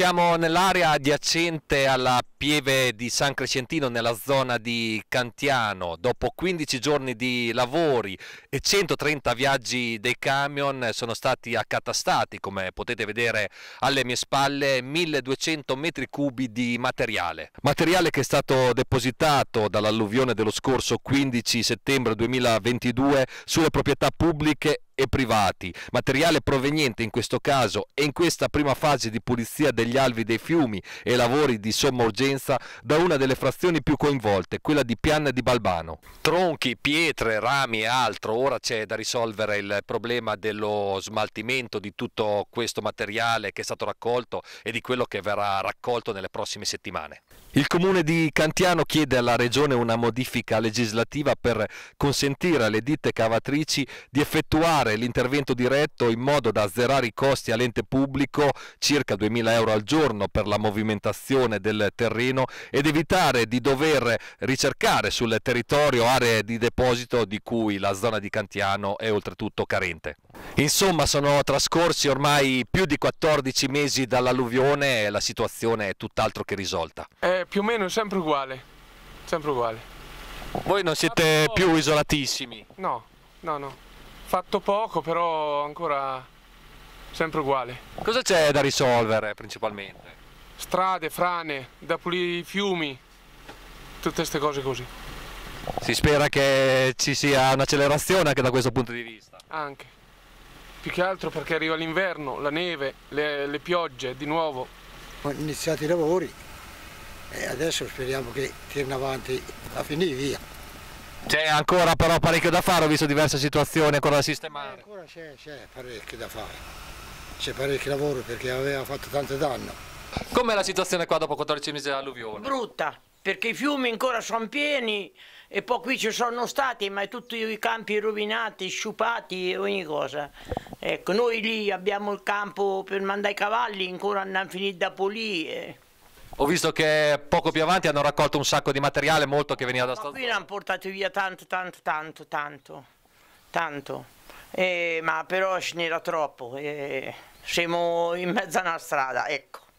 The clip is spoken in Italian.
siamo nell'area adiacente alla Pieve di San Crescentino, nella zona di Cantiano. Dopo 15 giorni di lavori e 130 viaggi dei camion sono stati accatastati, come potete vedere alle mie spalle, 1200 metri cubi di materiale. Materiale che è stato depositato dall'alluvione dello scorso 15 settembre 2022 sulle proprietà pubbliche e privati, materiale proveniente in questo caso e in questa prima fase di pulizia degli alvei dei fiumi e lavori di somma urgenza da una delle frazioni più coinvolte, quella di Piana di Balbano. Tronchi, pietre, rami e altro, ora c'è da risolvere il problema dello smaltimento di tutto questo materiale che è stato raccolto e di quello che verrà raccolto nelle prossime settimane. Il comune di Cantiano chiede alla regione una modifica legislativa per consentire alle ditte cavatrici di effettuare l'intervento diretto in modo da azzerare i costi all'ente pubblico, circa 2000 euro al giorno per la movimentazione del terreno, ed evitare di dover ricercare sul territorio aree di deposito di cui la zona di Cantiano è oltretutto carente. Insomma, sono trascorsi ormai più di 14 mesi dall'alluvione e la situazione è tutt'altro che risolta. Più o meno è sempre uguale, sempre uguale. Voi non siete più isolatissimi? No, no. Fatto poco, però ancora sempre uguale. Cosa c'è da risolvere principalmente? Strade, frane, da pulire i fiumi, tutte queste cose così. Si spera che ci sia un'accelerazione anche da questo punto di vista. Anche. Più che altro perché arriva l'inverno, la neve, le piogge di nuovo. Ho iniziato i lavori e adesso speriamo che tirino avanti a finire via. C'è ancora però parecchio da fare, ho visto diverse situazioni ancora da sistemare. Ancora c'è parecchio da fare, c'è parecchio lavoro perché aveva fatto tanto danno. Com'è la situazione qua dopo 14 mesi dell'alluvione? Brutta, perché i fiumi ancora sono pieni e poi qui ci sono stati, ma tutti i campi rovinati, sciupati e ogni cosa. Ecco, noi lì abbiamo il campo per mandare i cavalli, ancora non hanno finito da pulire. Ho visto che poco più avanti hanno raccolto un sacco di materiale, molto che veniva da sta zona. Qui ne hanno portato via tanto. Ma però ce n'era troppo, siamo in mezzo a una strada, ecco.